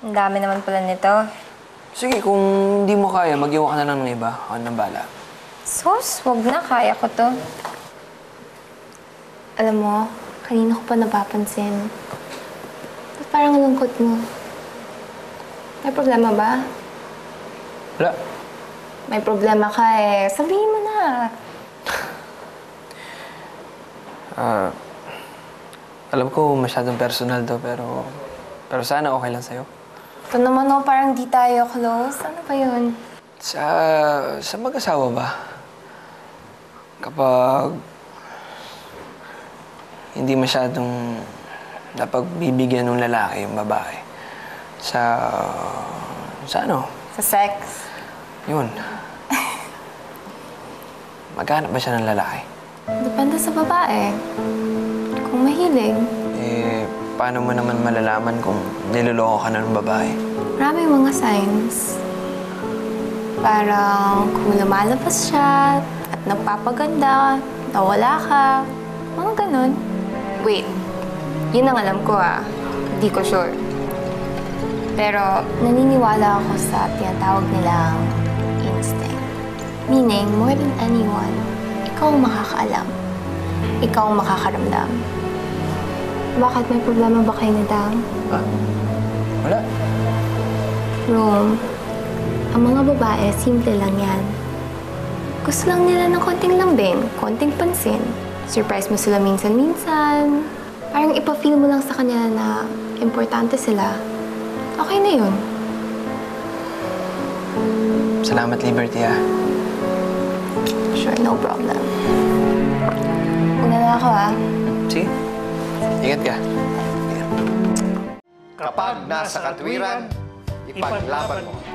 Ang dami naman pala nito. Sige, kung hindi mo kaya, mag-iwan ka na lang ng iba. Ako nang bala. Sus, wag na. Kaya ko to. Alam mo, kanina ko pa napapansin. Ba't parang lungkot mo? May problema ba? Wala. May problema ka eh. Sabihin mo na. Alam ko masyadong personal to, pero sana okay lang sa'yo. Ito naman o, parang di tayo close. Ano ba yun? Sa mag-asawa ba? Kapag hindi masyadong napagbibigyan ng lalaki yung babae. Sa ano? Sa sex? Yun. Maghanap ba siya ng lalaki? Depende sa babae. Kung mahilig. Paano mo naman malalaman kung niloloko ka na ng babae? Maraming mga signs. Parang kung lumalabas siya at nagpapaganda, nawala ka, mga ganun. Wait, yun ang alam ko Hindi ko sure. Pero naniniwala ako sa tinatawag nilang instinct. Meaning, more than anyone, ikaw ang makakaalam. Ikaw ang makakaramdam. Bakit may problema ba kayo ni Dang? Wala. Rome, ang mga babae, simple lang yan. Gusto lang nila ng konting lambing, konting pansin. Surprise mo sila minsan-minsan. Parang ipa-feel mo lang sa kanila na importante sila. Okay na yun. Salamat, Liberty, Sure, no problem. Una na ako, Sige. Ingat ka. Kapag nasa katwiran, ipaglaban mo.